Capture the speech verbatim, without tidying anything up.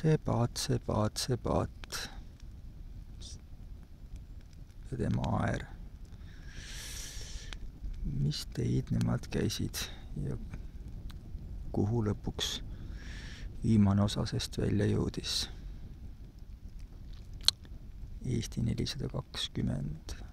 Sebat, Sebat, Sebat. ja tema aer. Mis teid nemad käisid ja kuhu lõpuks viimane osa sest välja jõudis? Eesti nelisada kakskümmend.